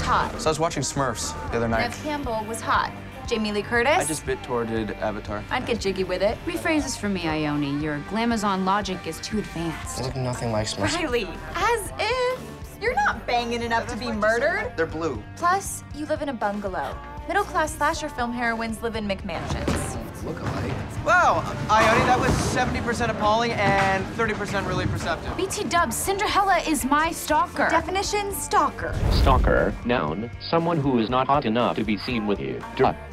hot. So I was watching Smurfs the other night. Nev Campbell was hot. Jamie Lee Curtis? I just bit-torted Avatar. I'd get jiggy with it. Rephrase this for me, Ione. Your glamazon logic is too advanced. They look nothing like Smurfs. Riley, as if. You're not banging enough to be murdered. They're blue. Plus, you live in a bungalow. Middle-class slasher film heroines live in McMansions. Look alike. Wow, Ione, that was 70% appalling and 30% really perceptive. BT Dubs, Cinderella is my stalker. Definition, stalker. Stalker, noun, someone who is not hot enough to be seen with you.